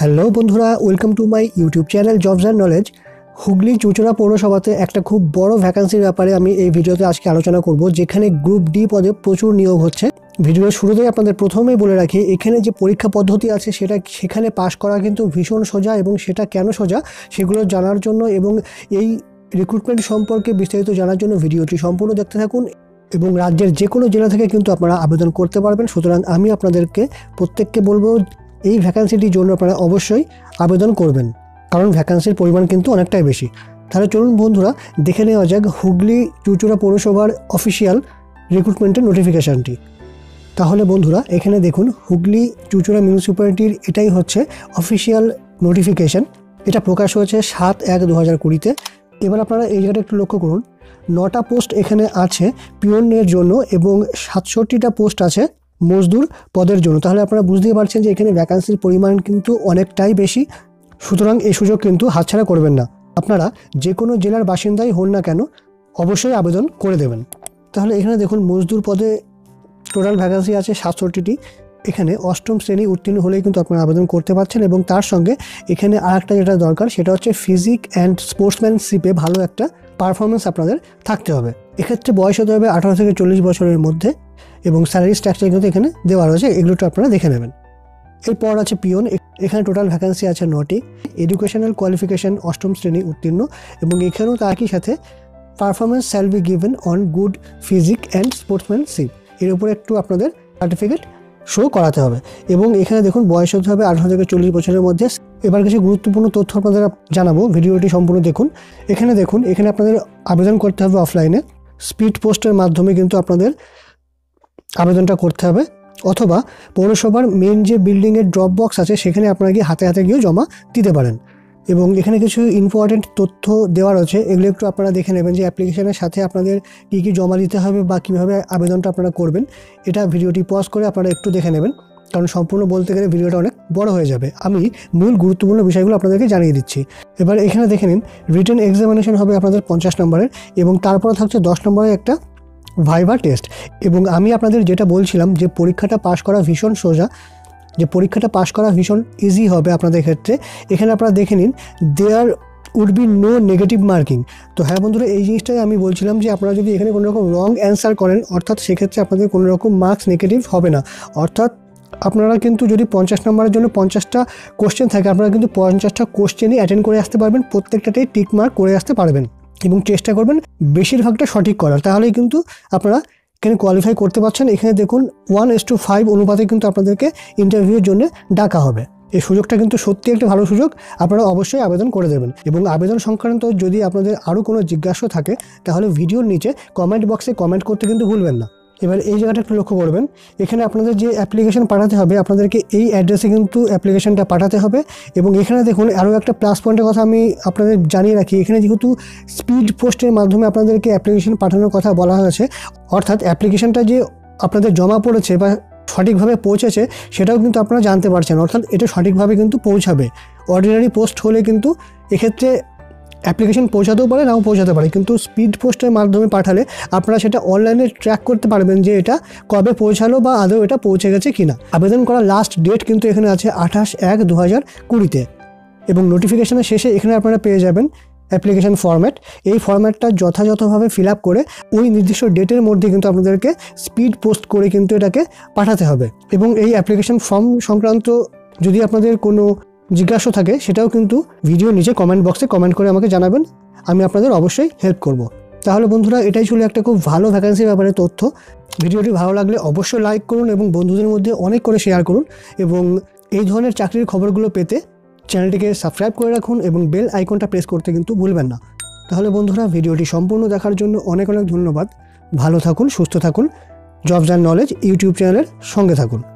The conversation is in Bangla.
হ্যালো বন্ধুরা, welcome to my YouTube channel jobs and knowledge. Hooghly চুঁচুড়া পৌরসভাতে একটা খুব বড় ভ্যাকান্সির ব্যাপারে আমি এই ভিডিওতে আজকে আলোচনা করব, যেখানে গ্রুপ ডি পদে প্রচুর নিয়োগ হচ্ছে। ভিডিওর শুরুতেই আপনাদের প্রথমেই বলে রাখি, এখানে যে পরীক্ষা পদ্ধতি আছে সেখানে পাশ করা কিন্তু ভীষণ সোজা, এবং সেটা কেন সোজা সেগুলো জানার জন্য এবং এই রিক্রুটমেন্ট সম্পর্কে বিস্তারিত জানার জন্য ভিডিওটি সম্পূর্ণ দেখতে থাকুন। এবং রাজ্যের যে কোনো জেলা থেকে কিন্তু আপনারা আবেদন করতে পারবেন। সুতরাং আমি আপনাদেরকে প্রত্যেককে বলবো, এই ভ্যাকান্সিটির জন্য আপনারা অবশ্যই আবেদন করবেন, কারণ ভ্যাকান্সির পরিমাণ কিন্তু অনেকটাই বেশি। তাহলে চলুন বন্ধুরা, দেখে নেওয়া যাক হুগলি চুঁচুড়া পৌরসভার অফিসিয়াল রিক্রুটমেন্টের নোটিফিকেশানটি। তাহলে বন্ধুরা, এখানে দেখুন, হুগলি চুঁচুড়া মিউনিসিপ্যালিটির এটাই হচ্ছে অফিসিয়াল নোটিফিকেশান। এটা প্রকাশ হয়েছে 7/1/2020-তে। এবার আপনারা এই জায়গাটা একটু লক্ষ্য করুন, 9টা পোস্ট এখানে আছে পিওনের জন্য এবং 67টা পোস্ট আছে মজদুর পদের জন্য। তাহলে আপনারা বুঝতেই পারছেন যে এখানে ভ্যাকান্সির পরিমাণ কিন্তু অনেকটাই বেশি। সুতরাং এই সুযোগ কিন্তু হাতছাড়া করবেন না। আপনারা যে কোনো জেলার বাসিন্দাই হন না কেন, অবশ্যই আবেদন করে দেবেন। তাহলে এখানে দেখুন, মজদুর পদে টোটাল ভ্যাকান্সি আছে 67টি। এখানে 8ম শ্রেণী উত্তীর্ণ হলেই কিন্তু আপনারা আবেদন করতে পারছেন। এবং তার সঙ্গে এখানে আরেকটা যেটা দরকার, সেটা হচ্ছে ফিজিক অ্যান্ড স্পোর্টসম্যানশিপে ভালো একটা পারফরমেন্স আপনাদের থাকতে হবে। এক্ষেত্রে বয়স হতে হবে 18 থেকে 40 বছরের মধ্যে, এবং স্যালারি স্ট্রাকচার কিন্তু এখানে দেওয়া রয়েছে, এগুলো তো আপনারা দেখে নেবেন। এরপর আছে পিওন। এখানে টোটাল ভ্যাকান্সি আছে 9টি। এডুকেশনাল কোয়ালিফিকেশান 8ম শ্রেণী উত্তীর্ণ, এবং এখানেও তার একই সাথে performance shall be given on good physique and sportsmanship, এর উপরে একটু আপনাদের সার্টিফিকেট শো করাতে হবে। এবং এখানে দেখুন, বয়স হতে হবে 18 থেকে 40 বছরের মধ্যে। এবার কিছু গুরুত্বপূর্ণ তথ্য আপনাদের জানাবো, ভিডিওটি সম্পূর্ণ দেখুন। এখানে দেখুন, এখানে আপনাদের আবেদন করতে হবে অফলাইনে, স্পিড পোস্টের মাধ্যমে কিন্তু আপনাদের আবেদনটা করতে হবে, অথবা পৌরসভার মেন যে বিল্ডিংয়ের ড্রপ বক্স আছে সেখানে আপনারা গিয়ে হাতে হাতে গিয়েও জমা দিতে পারেন। এবং এখানে কিছু ইম্পর্টেন্ট তথ্য দেওয়া রয়েছে, এগুলো একটু আপনারা দেখে নেবেন যে অ্যাপ্লিকেশনের সাথে আপনাদের কী কী জমা দিতে হবে বা কীভাবে আবেদনটা আপনারা করবেন। এটা ভিডিওটি পজ করে আপনারা একটু দেখে নেবেন, কারণ সম্পূর্ণ বলতে গেলে ভিডিওটা অনেক বড় হয়ে যাবে। আমি মূল গুরুত্বপূর্ণ বিষয়গুলো আপনাদেরকে জানিয়ে দিচ্ছি। এবার এখানে দেখে নিন, রিটেন এক্সামিনেশন হবে আপনাদের 50 নম্বরের, এবং তারপর থাকছে 10 নম্বরের একটা ভাইভা টেস্ট। এবং আমি আপনাদের যেটা বলছিলাম যে পরীক্ষাটা পাশ করা ভীষণ সোজা, যে পরীক্ষাটা পাশ করা ভীষণ ইজি হবে আপনাদের ক্ষেত্রে। এখানে আপনারা দেখে নিন, there would be no negative marking. তো হ্যাঁ বন্ধুরা, এই জিনিসটাই আমি বলছিলাম যে আপনারা যদি এখানে কোনো রকম রং অ্যান্সার করেন, অর্থাৎ সেক্ষেত্রে আপনাদের কোনো রকম মার্কস নেগেটিভ হবে না। অর্থাৎ আপনারা কিন্তু যদি 50 নম্বরের জন্য 50টা কোশ্চেন থাকে, আপনারা কিন্তু 50টা কোশ্চেনই অ্যাটেন্ড করে আসতে পারবেন, প্রত্যেকটাতেই টিক মার্ক করে আসতে পারবেন, এবং চেষ্টা করবেন বেশিরভাগটা সঠিক করার। তাহলেই কিন্তু আপনারা এখানে কোয়ালিফাই করতে পারছেন। এখানে দেখুন, 1:5 অনুপাতে কিন্তু আপনাদেরকে ইন্টারভিউর জন্য ডাকা হবে। এই সুযোগটা কিন্তু সত্যি একটা ভালো সুযোগ, আপনারা অবশ্যই আবেদন করে দেবেন। এবং আবেদন সংক্রান্ত যদি আপনাদের আরও কোনো জিজ্ঞাসা থাকে, তাহলে ভিডিওর নিচে কমেন্ট বক্সে কমেন্ট করতে কিন্তু ভুলবেন না। এবার এই জায়গাটা একটু লক্ষ্য করবেন, এখানে আপনাদের যে অ্যাপ্লিকেশন পাঠাতে হবে, আপনাদেরকে এই অ্যাড্রেসে কিন্তু অ্যাপ্লিকেশনটা পাঠাতে হবে। এবং এখানে দেখুন, আরও একটা প্লাস পয়েন্টের কথা আমি আপনাদের জানিয়ে রাখি, এখানে যেহেতু স্পিড পোস্টের মাধ্যমে আপনাদেরকে অ্যাপ্লিকেশন পাঠানোর কথা বলা হয়েছে, অর্থাৎ অ্যাপ্লিকেশনটা যে আপনাদের জমা পড়েছে বা সঠিকভাবে পৌঁছেছে সেটাও কিন্তু আপনারা জানতে পারছেন, অর্থাৎ এটা সঠিকভাবে কিন্তু পৌঁছাবে। অর্ডিনারি পোস্ট হলে কিন্তু এক্ষেত্রে অ্যাপ্লিকেশন পৌঁছাতেও পারে, নাও পৌঁছাতে পারে, কিন্তু স্পিড পোস্টের মাধ্যমে পাঠালে আপনারা সেটা অনলাইনে ট্র্যাক করতে পারবেন যে এটা কবে পৌঁছালো বা আদৌ এটা পৌঁছে গেছে কিনা। আবেদন করার লাস্ট ডেট কিন্তু এখানে আছে 28/1/2020-তে। এবং নোটিফিকেশনের শেষে এখানে আপনারা পেয়ে যাবেন অ্যাপ্লিকেশন ফরম্যাট। এই ফরম্যাটটা যথাযথভাবে ফিল আপ করে ওই নির্দিষ্ট ডেটের মধ্যে কিন্তু আপনাদেরকে স্পিড পোস্ট করে কিন্তু এটাকে পাঠাতে হবে। এবং এই অ্যাপ্লিকেশন ফর্ম সংক্রান্ত যদি আপনাদের কোনো জিজ্ঞাসা থাকে, সেটাও কিন্তু ভিডিওর নিচে কমেন্ট বক্সে কমেন্ট করে আমাকে জানাবেন, আমি আপনাদের অবশ্যই হেল্প করব। তাহলে বন্ধুরা, এটাই ছিল একটা খুব ভালো ভ্যাকান্সির ব্যাপারে তথ্য। ভিডিওটি ভালো লাগলে অবশ্যই লাইক করুন এবং বন্ধুদের মধ্যে অনেক করে শেয়ার করুন। এবং এই ধরনের চাকরির খবরগুলো পেতে চ্যানেলটিকে সাবস্ক্রাইব করে রাখুন এবং বেল আইকনটা প্রেস করতে কিন্তু ভুলবেন না। তাহলে বন্ধুরা, ভিডিওটি সম্পূর্ণ দেখার জন্য অনেক অনেক ধন্যবাদ। ভালো থাকুন, সুস্থ থাকুন, জবস অ্যান্ড নলেজ ইউটিউব চ্যানেলের সঙ্গে থাকুন।